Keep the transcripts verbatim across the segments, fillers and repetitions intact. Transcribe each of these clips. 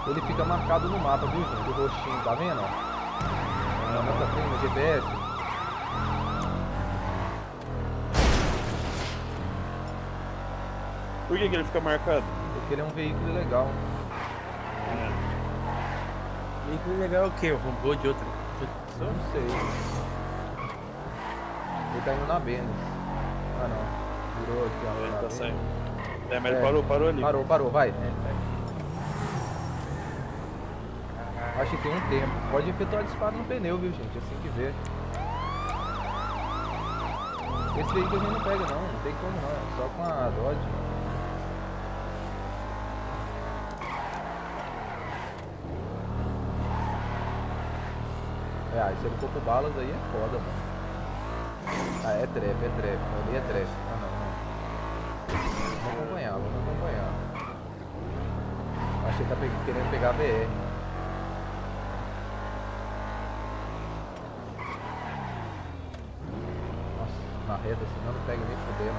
Ele fica marcado no mapa, viu, gente? O roxinho, tá vendo? Na nossa frente, no G P S. Por que que ele fica marcado? Porque ele é um veículo legal. É. Veículo legal é o quê? O robô de outra, de outra pessoa? Não sei. Ele tá indo na Benz. Ah, não. Virou aqui, ó. Ele na tá Benz. saindo. É, mas ele É. parou, parou ali. Parou, parou, vai. Acho que tem um tempo. Pode efetuar disparo no pneu, viu, gente? Assim que vê. Esse veículo a gente não pega, não. Não tem como, não. É só com a Dodge. É, aí se ele for com balas aí é foda, mano. Ah, é trap, é trap. Ali é trap. Ah, não, não. Vamos acompanhar, vamos acompanhar. Acho que ele tá pe- querendo pegar a B R. Nossa, na reta assim não pega nem fudendo.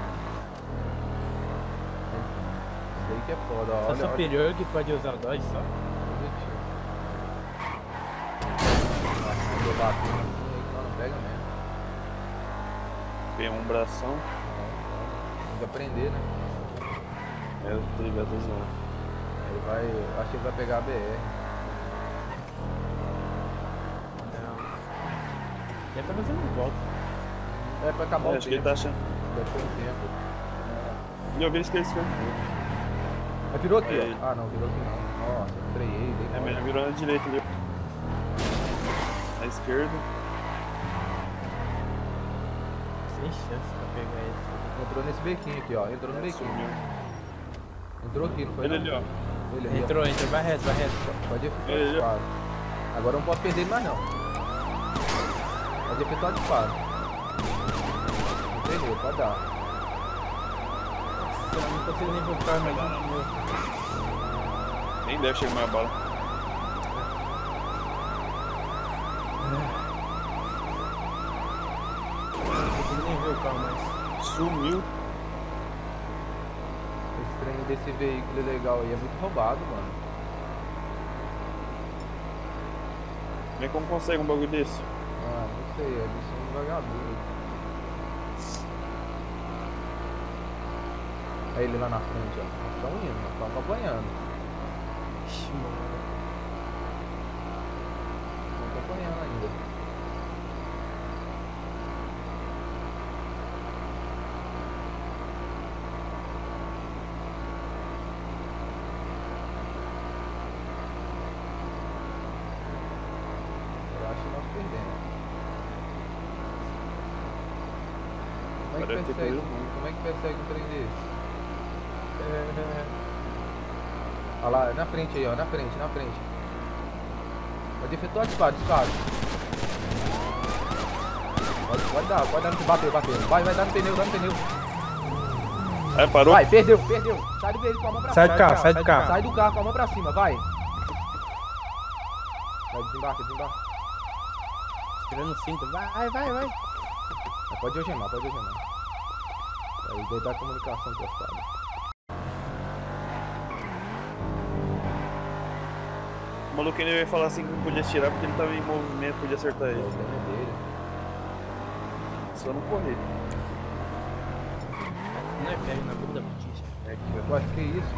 Isso aí que é foda, ó. Só Olha, olha. superior que pode usar o Dodge só? Positivo. Nossa, eu bater assim aí que não pega mesmo. Tem um bração. Tem que aprender, né? É, eu tô ligado, tô zoando. Ele vai. Acho que ele vai pegar a B R. Não. Deve tá fazendo volta. É pra acabar É, o acho que ele tempo. tá achando. Deve ter um tempo. E eu vi isso que ele esqueceu. Mas virou aqui, Aí. ó. Ah, não, virou aqui não. Nossa, estreiei, dei É, mole. mas ele virou na direita ali. Na esquerda. Sem chance pra pegar esse. Entrou nesse bequinho aqui, ó. Entrou no bequinho. Sumiu. Entrou aqui, não foi? Ele não? ali, ó. Ele ali, ó. Entrou, entrou, vai reto, vai reto. Pode efetuar Ele ali, ó. disparo. Agora eu não posso perder ele mais não. Pode efetuar disparo. Não perdeu, pode dar. Eu não consigo nem voltar mais um meu. Nem deve chegar mais bala. Não consigo nem ver o carro mais. Sumiu. Esse trem desse veículo legal aí é muito roubado, mano. Vem como consegue um bagulho desse. Ah, não sei, é missão de vagabundo. Aí ele lá na frente, ó. Nós estamos indo, nós estamos acompanhando. Ixi, mano. Estamos acompanhando ainda. Eu acho que nós perdemos. Como é que Parece ter persegue? perdido muito. Como é que persegue um trem desse? Olha lá, na frente aí, ó, na frente, na frente. Pode efetuar disparo, disparo. Pode, pode dar, pode dar no bateu, bateu. Vai, vai, dá no pneu, dá no pneu. É, parou. Vai, perdeu, perdeu. Sai do veículo com a mão pra Sai cima. do carro, sai do carro. Sai do carro com a mão pra cima, vai. Vai, desembarca, desembarca. Tirando o cinto. Vai, vai, vai. Pode algemar, pode algemar. Aí deitar a comunicação cortada. O maluco ainda ia falar assim que não podia tirar porque ele tava em movimento, podia acertar O ele. problema é dele. Só não correr. Não é pega na bunda da botija. É aqui, ó. Ué, que isso?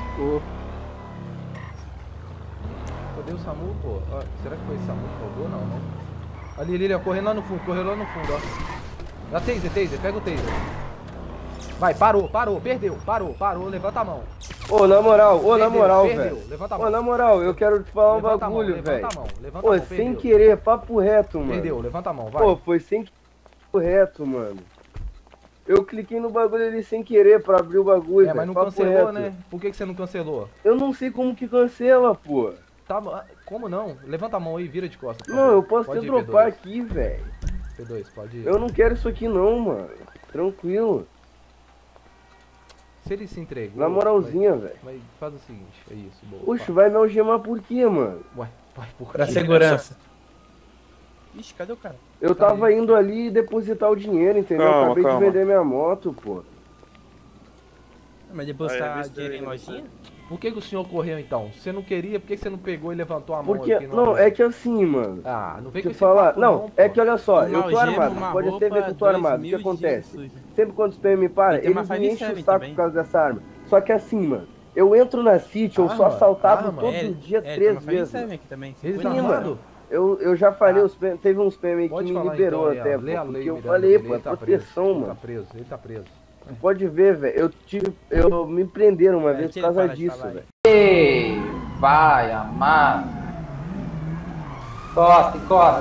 Cadê o Samu, pô? Ó, será que foi esse Samu que roubou? Não, né? Ali, ali, ali, ó, correndo lá no fundo, correndo lá no fundo, ó. Dá taser, taser, pega o taser. Vai, parou, parou, perdeu, parou, parou, levanta a mão. Ô, na moral, ô, na Perdeu, moral, perdeu, velho. levanta a Ô, mão. na moral, eu quero te falar um Levanta a mão, bagulho, levanta velho. a mão, levanta a Pô, mão, sem perdeu. querer, papo reto, mano. Perdeu, levanta a mão, vai. Pô, foi sem querer, papo reto, mano. Eu cliquei no bagulho ali sem querer pra abrir o bagulho, É, velho. mas não papo cancelou, reto. né? Por que, que você não cancelou? Eu não sei como que cancela, pô. Tá, como não? Levanta a mão aí, vira de costas. por Não, favor. eu posso Pode até ir, dropar P dois. aqui, velho. P dois, pode ir. Eu não quero isso aqui não, mano. Tranquilo. Se ele se entregou... Na moralzinha, velho. Mas, mas faz o seguinte, é isso, boa. Oxe, vai me algemar por quê, mano? Ué, vai, por Pra quê? segurança. Ixi, cadê o cara? Eu tava indo ali depositar o dinheiro, entendeu? Calma, Acabei calma. de vender minha moto, pô. Mas depois Ah, é, tá visto dinheiro em aí, lojinha? Por que, que o senhor correu então? Você não queria, por que, que você não pegou e levantou a mão Porque, aqui? no não, anúncio? é que assim, mano. Ah, não vem Deixa com eu esse falar. papo Não, pô. é que olha só, Uma eu tô algema, armado. uma Pode até ver que eu tô roupa, armado. O dois que mil de acontece? dinheiro sujo. Sempre quando os P M me param, E tem uma eles me five enchem o seven saco também. por causa dessa arma. Só que assim, mano, eu entro na City, eu sou Arma, assaltado arma. todo É, dia é, tem três uma five vezes. seven mano. aqui também. Eles cinquenta Sim, armados? mano. Eu, eu já falei, Ah. os P M teve uns P M que Pode me falar liberou então, até, aí, ó. Lê a pô, lei, porque eu Miranda, falei, ele pô, é tá proteção, preso, Ele mano. tá preso, ele tá preso. Pode ver, velho. Eu tive. Eu me prenderam uma É, vez por tira causa para de disso, falar aí. velho. Ei, vai, amado. Encosta, encosta.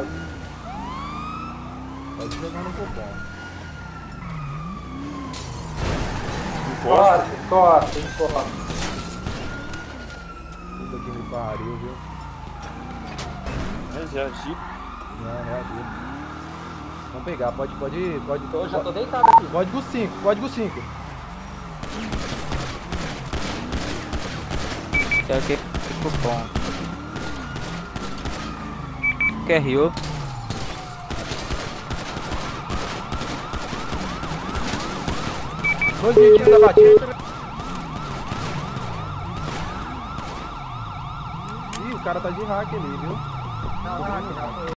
Pode jogar no cupom. Encosta, encosta, encosta. Puta que me pariu, viu? Mas já, Jeep. Não, não é dele. Vamos pegar, pode, pode, pode. Eu já tô deitado aqui. Código cinco, código cinco. É o que? Cupom. Q R O. Dois mil e quinhentos abatidos. Ih, o cara tá de hack ali, viu? Não, não, não.